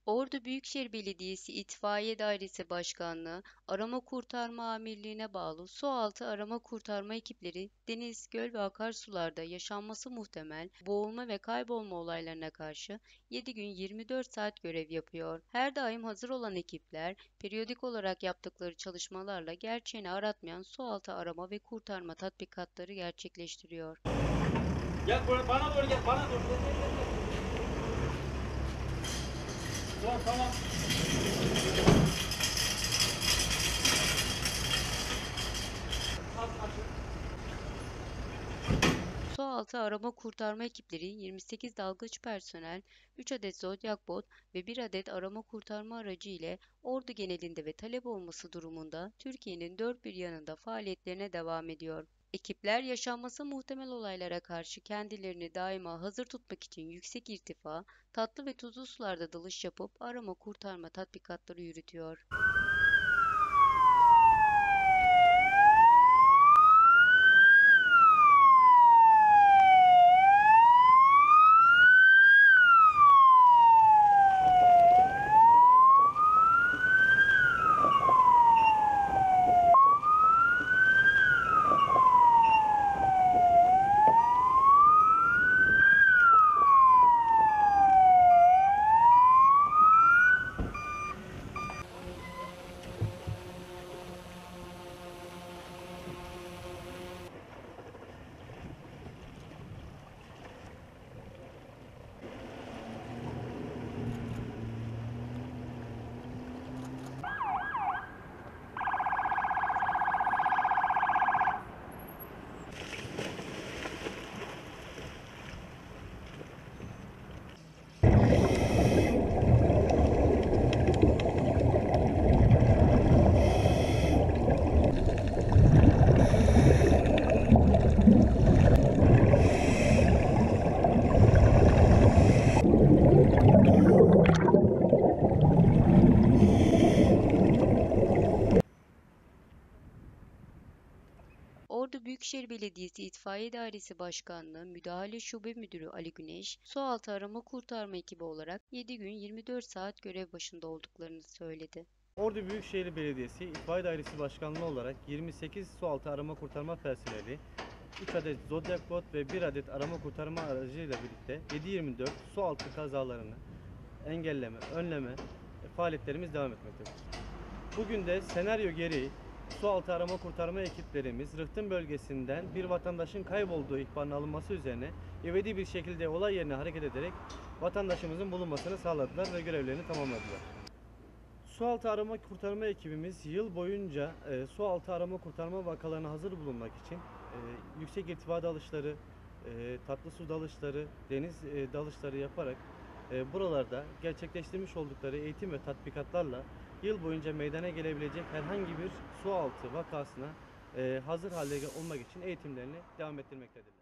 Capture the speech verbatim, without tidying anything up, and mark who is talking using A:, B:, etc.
A: Ordu Büyükşehir Belediyesi İtfaiye Dairesi Başkanlığı, Arama Kurtarma Amirliği'ne bağlı sualtı arama kurtarma ekipleri deniz, göl ve akarsularda yaşanması muhtemel boğulma ve kaybolma olaylarına karşı yedi gün yirmi dört saat görev yapıyor. Her daim hazır olan ekipler, periyodik olarak yaptıkları çalışmalarla gerçeğini aratmayan sualtı arama ve kurtarma tatbikatları gerçekleştiriyor.
B: Gel buraya, bana doğru gel, bana doğru. Gel, gel, gel. Tamam, tamam. At, at.
A: Sualtı arama kurtarma ekipleri yirmi sekiz dalgıç personel, üç adet Zodiac bot ve bir adet arama kurtarma aracı ile Ordu genelinde ve talep olması durumunda Türkiye'nin dört bir yanında faaliyetlerine devam ediyor. Ekipler yaşanması muhtemel olaylara karşı kendilerini daima hazır tutmak için yüksek irtifa, tatlı ve tuzlu sularda dalış yapıp arama kurtarma tatbikatları yürütüyor. Ordu Büyükşehir Belediyesi İtfaiye Dairesi Başkanlığı Müdahale Şube Müdürü Ali Güneş, sualtı arama kurtarma ekibi olarak yedi gün yirmi dört saat görev başında olduklarını söyledi.
C: Ordu Büyükşehir Belediyesi İtfaiye Dairesi Başkanlığı olarak yirmi sekiz sualtı arama kurtarma personeli, üç adet Zodiac bot ve bir adet arama kurtarma aracıyla birlikte yedi yirmi dört sualtı kazalarını engelleme, önleme faaliyetlerimiz devam etmektedir. Bugün de senaryo gereği sualtı arama kurtarma ekiplerimiz Rıhtım bölgesinden bir vatandaşın kaybolduğu ihbarının alınması üzerine ivedi bir şekilde olay yerine hareket ederek vatandaşımızın bulunmasını sağladılar ve görevlerini tamamladılar. Sualtı arama kurtarma ekibimiz yıl boyunca e, sualtı arama kurtarma vakalarına hazır bulunmak için e, yüksek irtifa dalışları, e, tatlı su dalışları, deniz e, dalışları yaparak e, buralarda gerçekleştirmiş oldukları eğitim ve tatbikatlarla yıl boyunca meydana gelebilecek herhangi bir sualtı vakasına e, hazır hale olmak için eğitimlerini devam ettirmektedirler.